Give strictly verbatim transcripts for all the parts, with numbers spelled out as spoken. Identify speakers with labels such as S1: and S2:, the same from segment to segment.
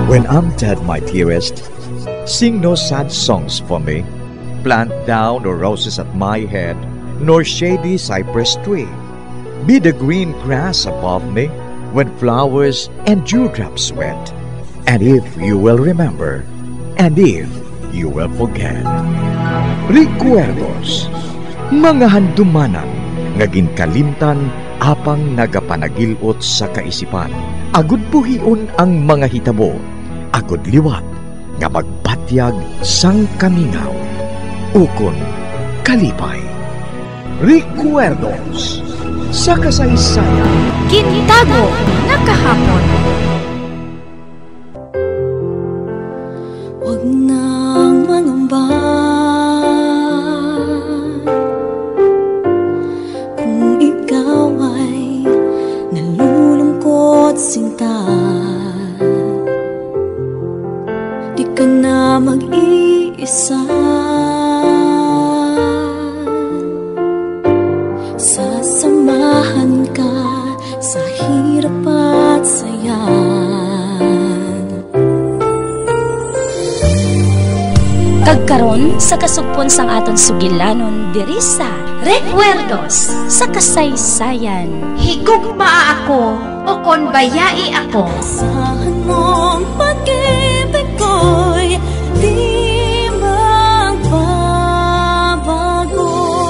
S1: When I'm dead, my dearest, sing no sad songs for me. Plant down no roses at my head, nor shady cypress tree. Be the green grass above me when flowers and dewdrops wet. And if you will remember, and if you will forget. Recuerdos, mga handumanan, ngaging kalimtan, apang nagapanagilot sa kaisipan. Agud buhion ang mga hitabo, agud liwat, nga magbatyag sang kamingaw. Ukon kalipay. Recuerdos sa kasaysayan.
S2: Gintago na kahapon.
S3: Huwag nang mangamba kung ikaw ay nalulungkot sinta. Di ka na mag-iisa. Sasamahan ka sa hirap at saya.
S2: Kagkaron sa kasugpon sang aton sugilanon diri sa Recuerdos sa kasaysayan.
S4: Higugma ako o kon bayai ako.
S3: Asahan mong pag-ibig ko'y di magbabago.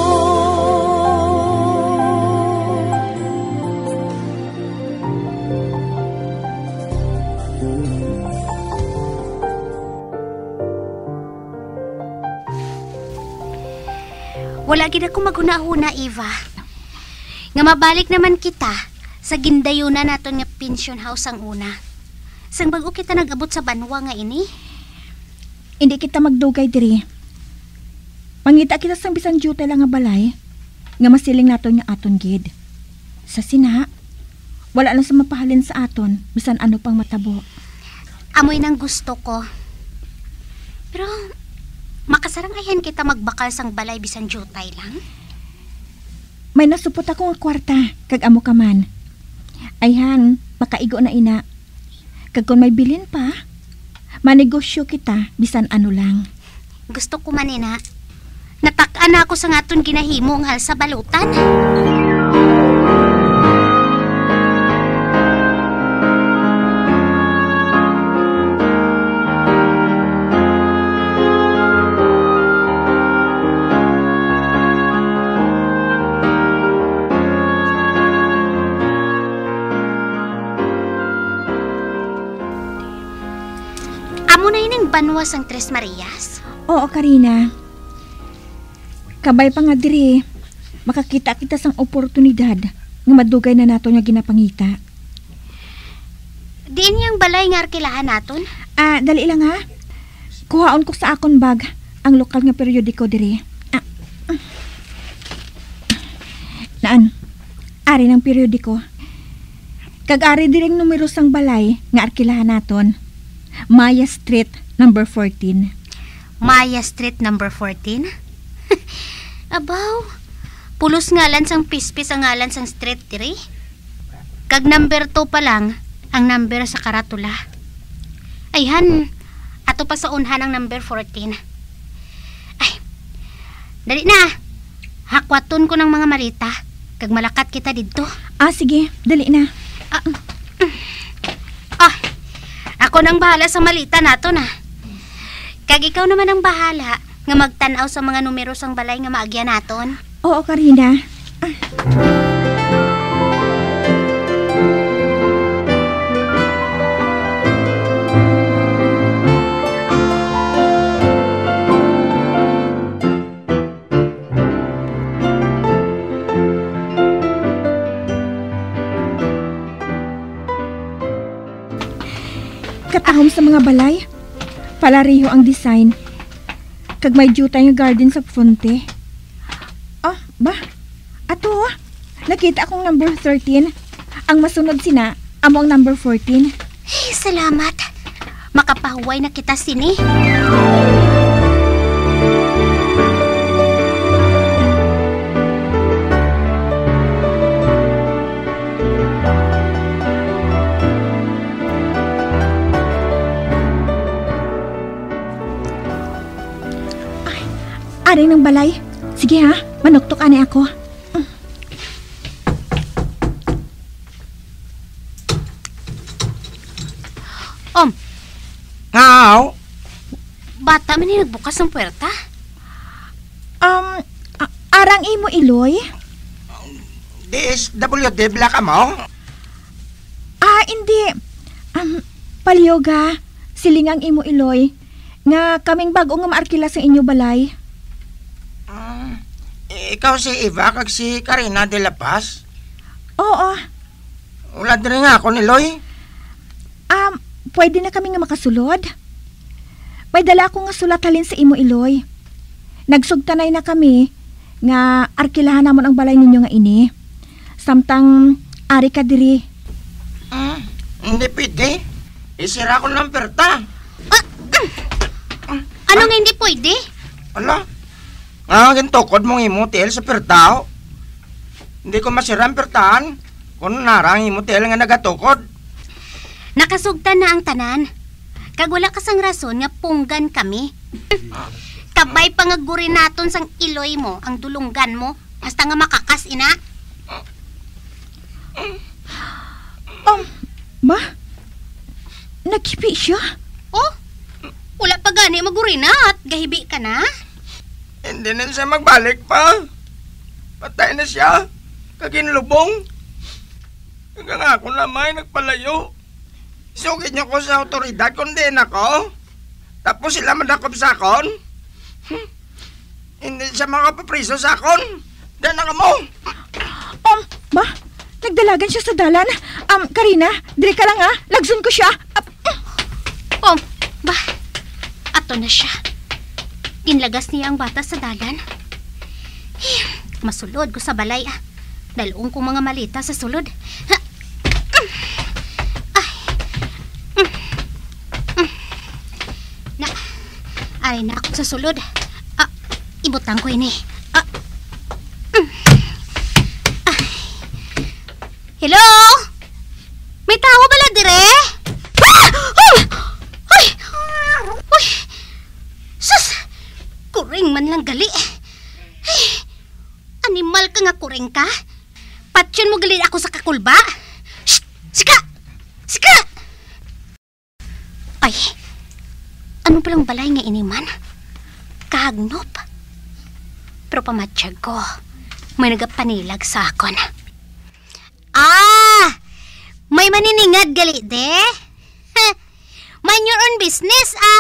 S4: Wala gid ako maghuna-huna, Eva. Nga mabalik naman kita sa gindayuna naton nga pension house ang una. Sang bago kita nag-abot sa banwa nga ini.
S5: Hindi kita magdugay diri. Mangita kita sang bisan juta lang nga balay nga masiling naton nga aton gid. Sa sina, wala lang sa mapahalin sa aton bisan ano pang matabo.
S4: Amoy nang gusto ko. Pero makasarang ayan kita magbakal sang balay bisan jutay lang.
S5: May nasupot ako nga kwarta kag amo ka man. Ayhan, makaigo na ina. Kag kung may bilin pa, manegosyo kita bisan ano lang.
S4: Gusto ko man ina. Natak-an na ako sa ngaton ginahimo ang hal sa balutan. Amo na yun ang banwa sang Tres Marias.
S5: Oo, Karina. Kabay pa nga diri, makakita kita sang oportunidad nga madugay na nato nga ginapangita.
S4: Diin yung balay nga arkilahan naton?
S5: Ah, dali lang ha. Kuhaon ko sa akon bag ang lokal nga periodiko diri. Ah. Naan, ari ng periodiko. Kag-ari diring numero sang balay nga arkilahan naton. Maya Street, number fourteen.
S4: Maya Street, number fourteen? Abaw, pulos ngalan sang pispis ang ngalan sang street diri. Kag number two pa lang ang number sa karatula. Ayhan, ato pa sa unhan ang number fourteen. Ay, dali na. Hakwaton ko ng mga malita. Kag malakat kita dito.
S5: Ah, sige, dali na.
S4: Ah, ah ako nang bahala sa malita nato na. Kag ikaw naman ang bahala nga magtanaw sa mga numero sang balay nga maagya naton.
S5: Oo, Karina. Ah. Katahom sa mga balay, palariho ang design. Kag may jutay nga garden sa fronte. Oh, ba? Ato, nakita akong number thirteen. Ang masunod sina, amo ang number fourteen.
S4: Hey, salamat. Makapahuway na kita sini.
S5: Aring ng balay. Sige ha, manuktok ani ako.
S4: Om,
S6: Ngaw?
S4: bata man ni nagbukas ng puwerta.
S5: Um, a- arang imo Iloy?
S6: D S W D bla ka mo?
S5: Ah, hindi. Um, palyoga, silingang imo Iloy. Nga kaming bago nga maarkila sa inyo balay.
S6: Mm, ikaw si Eva kag si Karina de la Paz?
S5: Oo.
S6: Wala din nga ako ni Loy.
S5: Um, pwede na kami nga makasulod. May dala ako nga sulat halin sa imo Iloy. Nagsugtanay na kami nga arkilahan namon ang balay ninyo nga ini. Samtang ari ka diri.
S6: Mm, hindi pwede. Isira ko ng perta.
S4: Ano nga hindi pwede?
S6: Ala? Nga gintukod mong imutil sa pertao. Hindi ko masira ang pertaan. Kung narang imutil nga nagatukod.
S4: Nakasugtan na ang tanan. Kag wala kasang rason nga punggan kami. Kabay pangaguri naton sang Iloy mo, ang dulunggan mo, hasta nga makakas ina.
S5: Um, ba? Nagkipi siya?
S4: Oh, wala pa gani maguri na at gahibi ka na.
S6: Hindi na siya magbalik pa. Patay na siya. Kaginlubong. Hanggang ako na may nagpalayo. Sugid niyo ko sa otoridad kundi na ako. Tapos sila madakop sa akon. Hmm. Hindi siya makapapriso sa akon. Diyan na ka mo.
S5: Um, ba? Nagdalagan siya sa dalan. Um, Karina, diri ka lang ha. Lagsun ko siya.
S4: Oh,
S5: Uh,
S4: ba? Ato na siya. Ginlagas niya ang bata sa dalan. Eh, masulod ko sa balay ah. Dalawang kong mga malita sa sulod. Ha? Ay. Mm. Mm. Na, aray na ako sa sulod. Ah, ibutang ko ini. Ah. Mm. Ay. Hello? May tao bala dire? Ah! Ay! Ay! Uy! Sus! Kuring man lang gali. Ay! Animal ka nga kuring ka? Patsyon mo gali ako sa kakulba? Shh! Sika! Sika! Ay! Ano palang balay nga iniman? Kahagnop? Pero pamatsyag ko, may nagapanilag sa akon. Ah! May maniningad gali de? Mind your own business, ah!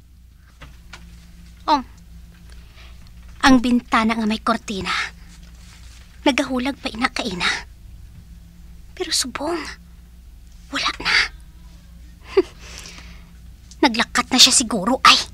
S4: Oh, ang bintana nga may kortina, nagahulag pa ina kaina. Pero subong, wala na. Naglakat na siya siguro, ay.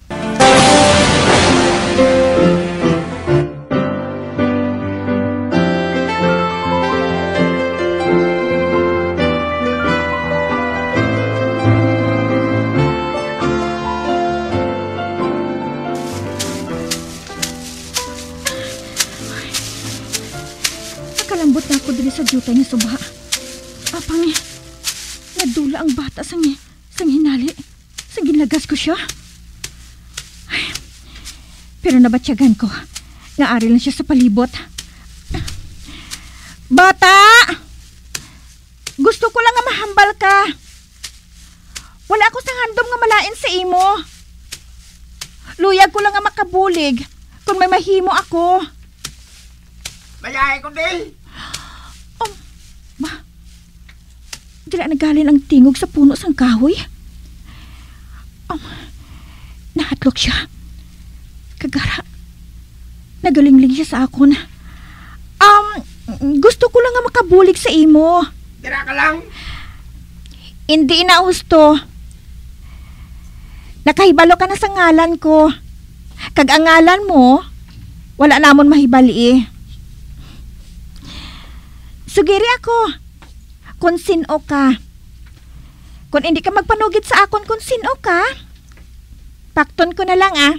S5: Nakalambot na ako diri sa jutay nga suba. Apang eh, nadula ang bata sang, sang hinali. Sang ginlagas ko siya. Ay, pero nabatsyagan ko. Nga ari lang siya sa palibot. Bata! Gusto ko lang nga mahambal ka. Wala ako sang handom nga malain sa imo. Luyag ko lang nga makabulig kung may mahimo ako.
S6: Mayahe ko din.
S5: Oh, ba? Dila nagalin ang tingog sa puno sang kahoy. Um, nahatlok siya. Kagara. Nagalingling siya sa akon. Um, gusto ko lang nga makabulig sa imo.
S6: Tira ka lang.
S5: Hindi na husto. Nakahibalo ka na sa ngalan ko. Kag ang ngalan mo, wala namon mahibali eh. Sugiri ako. Kung sino ka. Kung hindi ka magpanugid sa akon kung sino ka, pakton ko na lang ah.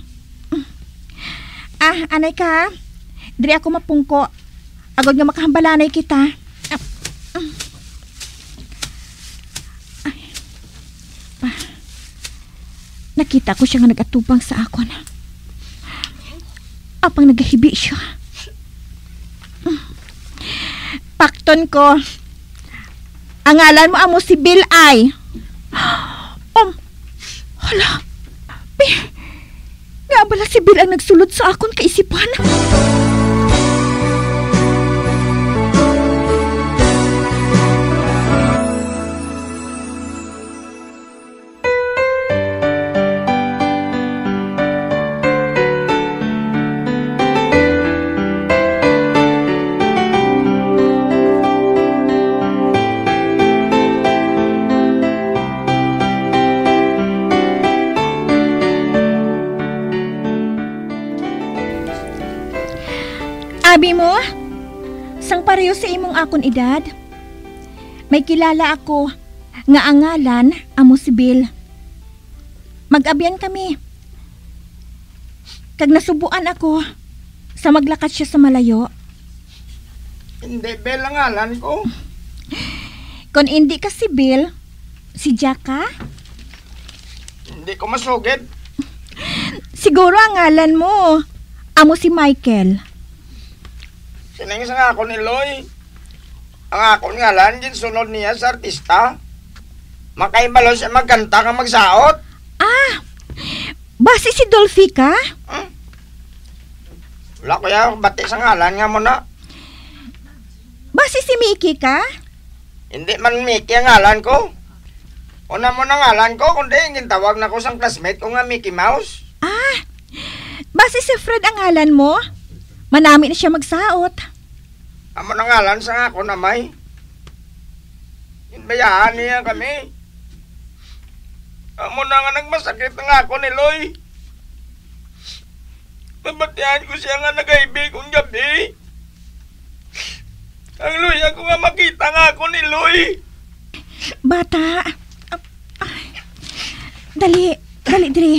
S5: Ah, anay ka. Diri ako mapungko. Agad nga makahambalanay kita. Ay. Ah. Nakita ko siya nga nagatubang sa akon. Apang nagahibi siya. Pakton ko. Ang ngalan mo amo si Bill ay. Um, hala. Bi, nga bala si Bill ang nagsulod sa akon kaisipan. Abi mo, sang pareho sa imong akon edad. May kilala ako nga ang ngalan amo si Bill. Mag-abyan kami. Kag nasubuan ako sa maglakat siya sa malayo.
S6: Hindi, Bill ang ngalan ko.
S5: Kung hindi ka si Bill, si Jack ka?
S6: Hindi ko masugid.
S5: Siguro ang ngalan mo amo si Michael.
S6: Sinang isang ako ni Loy. Ang ako ngalan, din sunod niya sa artista. Makaibalo siya magkanta kang magsaot.
S5: Ah, base si Dolphy ka?
S6: Hmm? Wala ko ya, bati sa ngalan nga mo na.
S5: Base si Mickey ka?
S6: Hindi man Mickey ang ngalan ko. Una mo na ngalan ko, kundi yung tawag na ko sang classmate ko nga Mickey Mouse.
S5: Ah, base si Fred ang ngalan mo? Manami na siya magsaot.
S6: Amo na ngalan sa ako na may. Inbayaan niya kami. Amo na nga nagmasakit ang ako ni Loy. Mabatihan ko siya nga nag-aibig kong gabi. Ang Loy, ako nga makita nga ako ni Loy.
S5: Bata. Ay. Dali, dali, dali.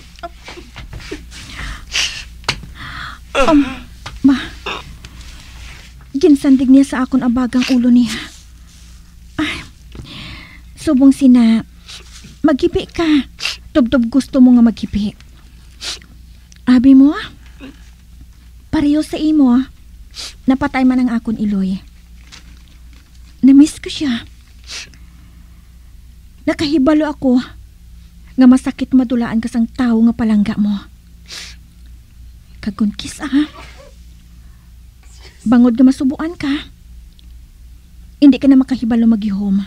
S5: Um, ma. Ginsandig niya sa akon abagang ulo niya. Ay. Subong sina. Maghibi ka. Tubtob gusto mo nga maghibi. Abi mo, pareho sa imo, napatay man ang akon iloy. Namiss ko siya. Nakahibalo ako nga masakit madulaan ka sang tao nga palangga mo. Kagunkis ah. Bangod nga masubuan ka. Hindi ka na makahibalo maghihom.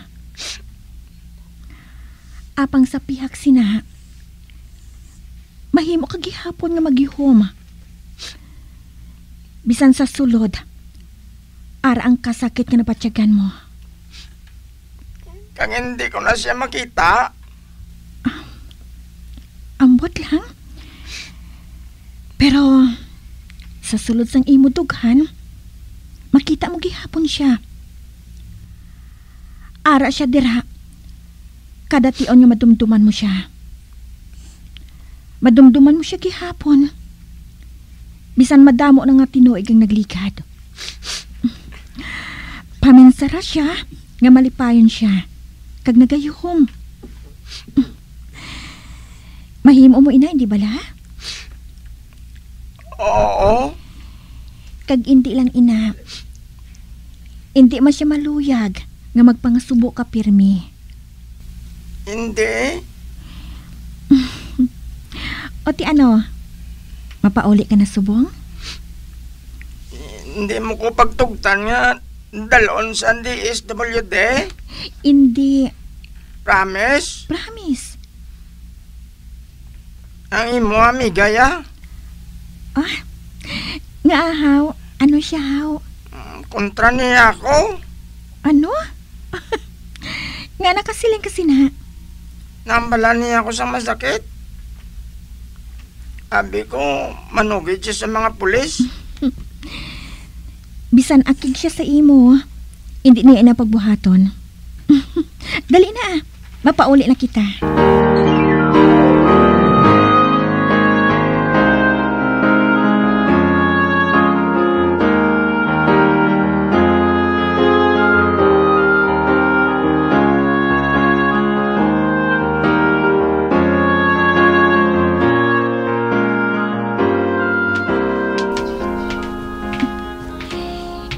S5: Apang sa pihak sina, mahimo ka gihapon nga maghihom. Bisan sa sulod, ara ang kasakit nga napatyagan mo.
S6: Kang hindi ko na siya makita.
S5: Ah, ambot lang. Pero sa sulod sang imo dughan, makita mo gihapon siya. Ara siya dira. Kada tion nga madumduman mo siya. Madumduman mo siya gihapon. Bisan madamo na nga tinuig ang naglikad. Paminsara siya nga malipayon siya. Kag nagayuhom. Mahimo mo ina, hindi bala?
S6: Oo.
S5: Kag hindi lang ina. Hindi man siya maluyag nga magpangasubo ka pirmi.
S6: Hindi.
S5: O ti ano? Mapauli ka na subong?
S6: Hindi mo ko pagtugtan nga dalon sa D S W D.
S5: Hindi.
S6: Promise?
S5: Promise.
S6: Ang imo amiga ya?
S5: Ah, nga ahaw. Ano siya haw?
S6: Kontra niya ako.
S5: Ano? Nga nakasiling kasi na.
S6: Nambala niya ako sa masakit. Abi ko, manugid siya sa mga pulis.
S5: Bisan akig siya sa imo, hindi niya inapagbuhaton. Dali na, mapauli na kita.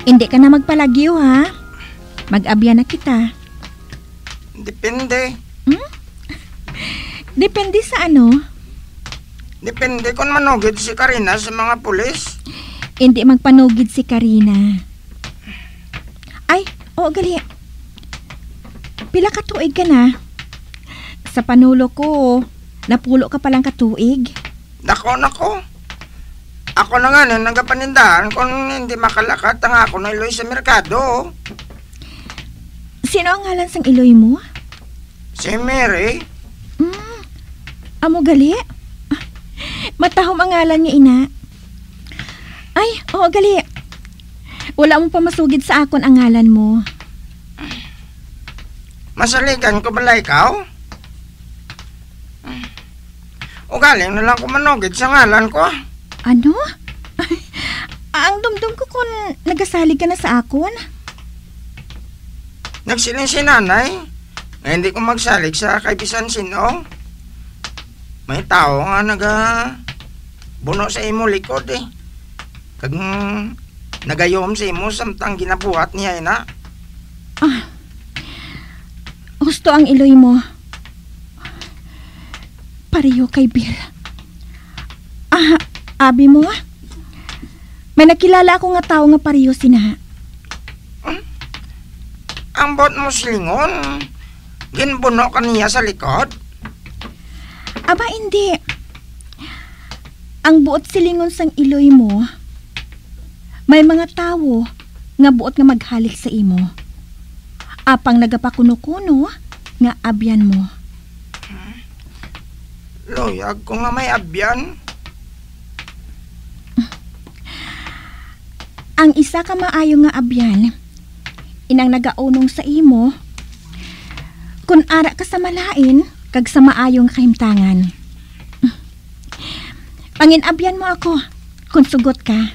S5: Hindi ka na magpalagyo, ha? Mag-abyan na kita.
S6: Depende.
S5: Hmm? Depende sa ano?
S6: Depende kung manugid si Karina sa mga pulis.
S5: Hindi magpanugid si Karina. Ay, oo gali. Pila ka tuig ka na? Sa panulo ko, napulo ka palang katuig.
S6: Nako, nako. Ako na nga nun, nagapanindahan kung hindi makalakat ang ako na iloy sa merkado.
S5: Sino ang ngalan sang iloy mo?
S6: Si Mary.
S5: Hmm, amo gali? Ah, matahom ang ngalan niya, ina. Ay, oo gali. Wala mo pa masugid sa akon ang ngalan mo.
S6: Masaligan ko bala ikaw? O galing na lang ko manugid sa ngalan ko.
S5: Ano? Ay, ang dumdum ko kung nagasalig ka na sa akon.
S6: Nagsiling si nanay. Na hindi ko magsalig sa kaibisan sino. May tao nga naga buno sa imo likod eh. Kag nagayom sa imo samtang ginabuhat niya na.
S5: Ah, gusto ang iloy mo. Pareho kay Bill. Ah, abi mo ah. May nakilala ako nga tao nga pareho sina.
S6: Hmm? Ang bot mo silingon, ginbuno ka niya sa likod?
S5: Aba, hindi. Ang buot silingon sang iloy mo, may mga tao nga buot nga maghalik sa imo. Apang nagapakuno-kuno nga abyan mo.
S6: Loyag ko nga may abyan.
S5: Ang isa ka maayo nga abyan, inang nagaunong sa imo, kun ara ka sa malain, kag sa maayong kahimtangan. Pangin-abyan mo ako, kung sugot ka.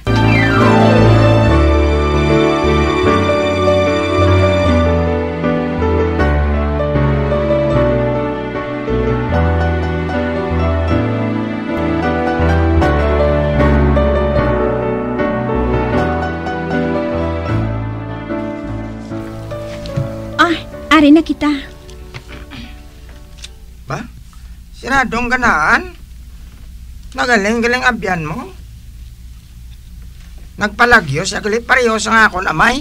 S5: Ari na kita.
S6: Ba? Siradong ganaan? Nagaling-galing abyan mo? Nagpalagyo sa galit pareho sa nga akong amay?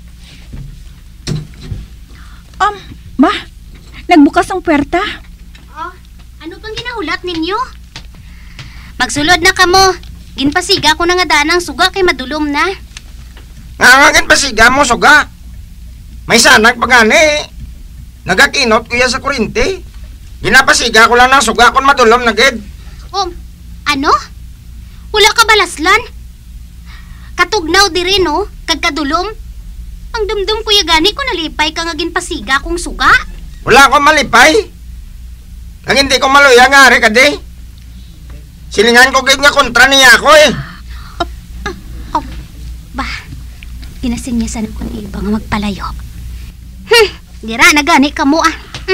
S5: Um, ma, nagbukas ang puwerta.
S4: Oh, ano pang ginahulat ninyo? Magsulod na kamo. Ginpasiga ko na nga danang suga kay madulom na.
S6: Nga nga ginpasiga mo suga. May sanag pagani. Nagakinot kuya sa kurinte. Ginapasiga ko lang ng suga kung madulom na gid.
S4: Oh, ano? Wala ka balaslan? Katugnaw diri no, kag kadulom. Ang dumdum kuya gani ko nalipay ka nga ginpasiga kong suga.
S6: Wala akong malipay. Ang hindi ko maluya nga ari kadi. Silingan ko gid nga kontra niya ako eh.
S4: Oh, oh ba? Ginasinyasan ko ni iba nga magpalayo. Hmm, dira na gani ka mo ah. Hmm.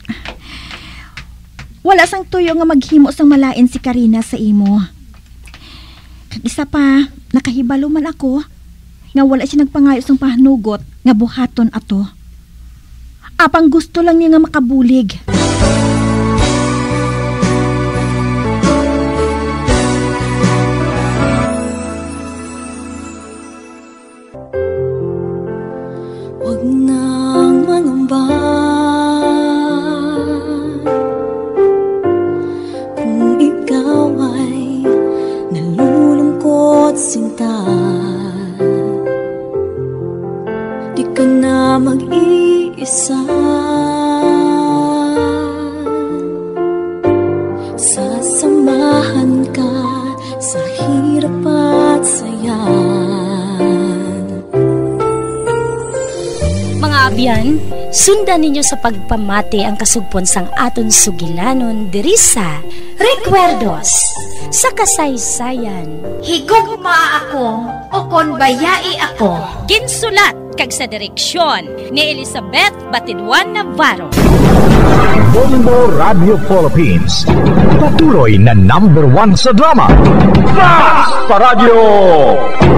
S5: Wala sang tuyo nga maghimo sang malain si Karina sa imo. Kag isa pa, nakahibalo man ako nga wala siya nagpangayo sang pahanugot nga buhaton ato. Apang gusto lang niya nga makabulig.
S3: Huwag nang mangamba kung ikaw ay nalulungkot sinta. Di ka na mag-iisa. Sasamahan ka sa hirap at saya.
S2: Mga abyan, sundan ninyo sa pagpamati ang kasugpon sang aton sugilanon diri sa Recuerdos sa kasaysayan.
S7: Higugma ako o kon bayai ako.
S2: Ginsulat kag sa direksyon ni Elizabeth Batidwan Navarro.
S1: Bombo Radio Philippines. Patuloy na number one sa drama. Mas Paradyo!